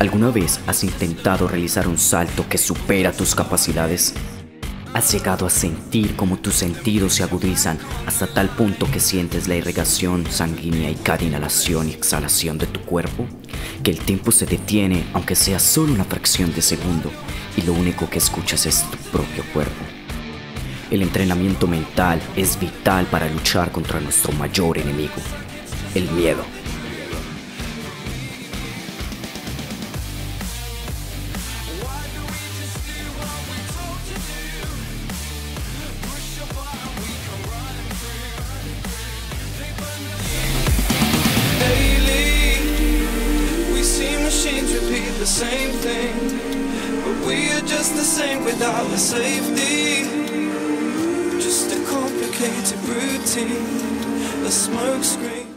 ¿Alguna vez has intentado realizar un salto que supera tus capacidades? ¿Has llegado a sentir cómo tus sentidos se agudizan hasta tal punto que sientes la irrigación sanguínea y cada inhalación y exhalación de tu cuerpo? Que el tiempo se detiene aunque sea solo una fracción de segundo y lo único que escuchas es tu propio cuerpo. El entrenamiento mental es vital para luchar contra nuestro mayor enemigo, el miedo. Machines repeat the same thing, but we are just the same without the safety. Just a complicated routine, a smoke screen.